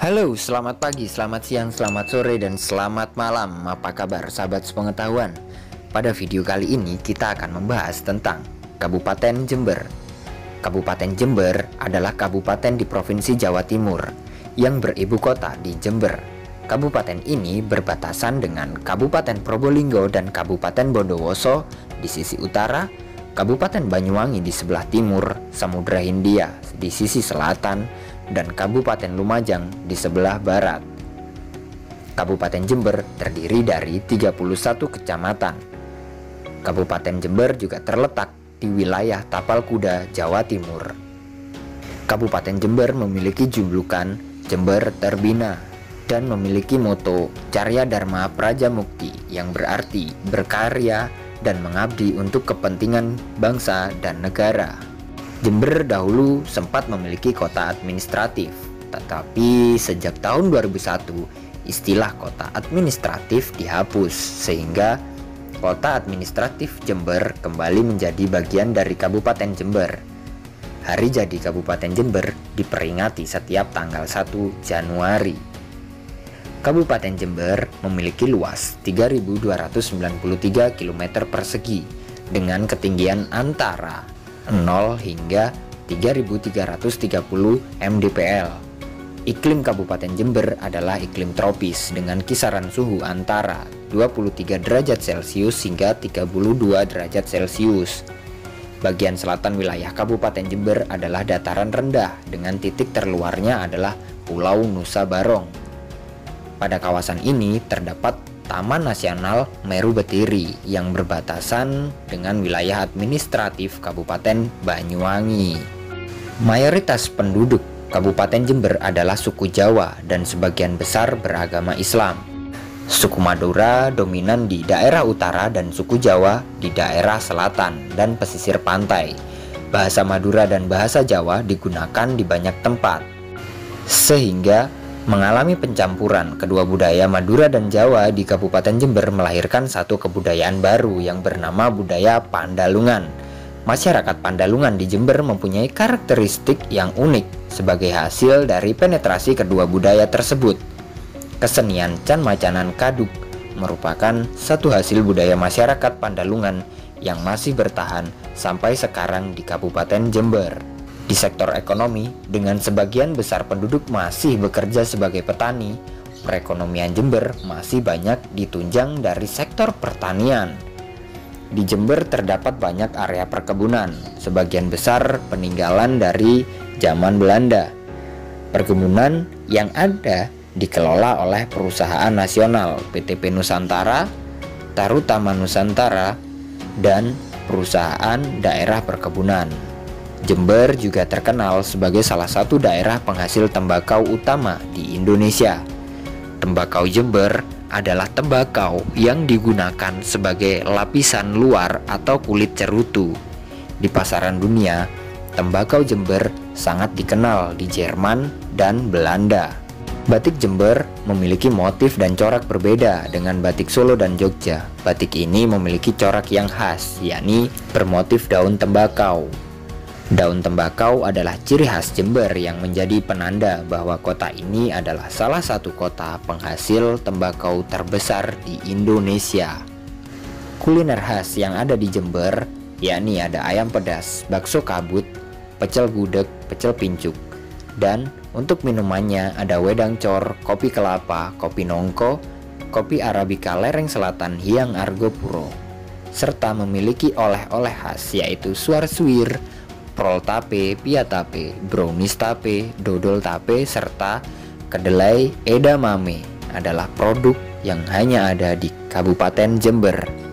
Halo, selamat pagi, selamat siang, selamat sore, dan selamat malam. Apa kabar sahabat sepengetahuan? Pada video kali ini kita akan membahas tentang Kabupaten Jember. Kabupaten Jember adalah kabupaten di Provinsi Jawa Timur yang beribu kota di Jember. Kabupaten ini berbatasan dengan Kabupaten Probolinggo dan Kabupaten Bondowoso di sisi utara, Kabupaten Banyuwangi di sebelah timur, Samudra Hindia di sisi selatan, dan Kabupaten Lumajang di sebelah barat. Kabupaten Jember terdiri dari 31 kecamatan. Kabupaten Jember juga terletak di wilayah Tapalkuda, Jawa Timur. Kabupaten Jember memiliki julukan Jember Terbina dan memiliki moto Carya Dharma Praja Mukti yang berarti berkarya dan mengabdi untuk kepentingan bangsa dan negara. Jember dahulu sempat memiliki kota administratif, tetapi sejak tahun 2001 istilah kota administratif dihapus sehingga kota administratif Jember kembali menjadi bagian dari Kabupaten Jember. Hari jadi Kabupaten Jember diperingati setiap tanggal 1 Januari. Kabupaten Jember memiliki luas 3.293 km persegi dengan ketinggian antara 0 hingga 3.330 mdpl. Iklim Kabupaten Jember adalah iklim tropis dengan kisaran suhu antara 23 derajat Celcius hingga 32 derajat Celcius. Bagian selatan wilayah Kabupaten Jember adalah dataran rendah dengan titik terluarnya adalah Pulau Nusa Barong. Pada kawasan ini terdapat Taman Nasional Meru Betiri yang berbatasan dengan wilayah administratif Kabupaten Banyuwangi. Mayoritas penduduk Kabupaten Jember adalah suku Jawa dan sebagian besar beragama Islam. Suku Madura dominan di daerah utara dan suku Jawa di daerah selatan dan pesisir pantai. Bahasa Madura dan bahasa Jawa digunakan di banyak tempat, sehingga mengalami pencampuran kedua budaya Madura dan Jawa di Kabupaten Jember melahirkan satu kebudayaan baru yang bernama budaya Pandalungan. Masyarakat Pandalungan di Jember mempunyai karakteristik yang unik sebagai hasil dari penetrasi kedua budaya tersebut. Kesenian Can Macanan Kaduk merupakan satu hasil budaya masyarakat Pandalungan yang masih bertahan sampai sekarang di Kabupaten Jember. Di sektor ekonomi, dengan sebagian besar penduduk masih bekerja sebagai petani, perekonomian Jember masih banyak ditunjang dari sektor pertanian. Di Jember terdapat banyak area perkebunan, sebagian besar peninggalan dari zaman Belanda. Perkebunan yang ada dikelola oleh perusahaan nasional PTP Nusantara, Tarutama Nusantara, dan perusahaan daerah perkebunan. Jember juga terkenal sebagai salah satu daerah penghasil tembakau utama di Indonesia. Tembakau Jember adalah tembakau yang digunakan sebagai lapisan luar atau kulit cerutu. Di pasaran dunia, tembakau Jember sangat dikenal di Jerman dan Belanda. Batik Jember memiliki motif dan corak berbeda dengan batik Solo dan Jogja. Batik ini memiliki corak yang khas, yakni bermotif daun tembakau. Daun tembakau adalah ciri khas Jember yang menjadi penanda bahwa kota ini adalah salah satu kota penghasil tembakau terbesar di Indonesia. Kuliner khas yang ada di Jember yakni ada ayam pedas, bakso kabut, pecel gudeg, pecel pincuk, dan untuk minumannya ada wedang cor, kopi kelapa, kopi nongko, kopi arabica lereng selatan Hyang Argo Puro, serta memiliki oleh-oleh khas yaitu suar suwir, prol tape, pia tape, brownies tape, dodol tape, serta kedelai edamame adalah produk yang hanya ada di Kabupaten Jember.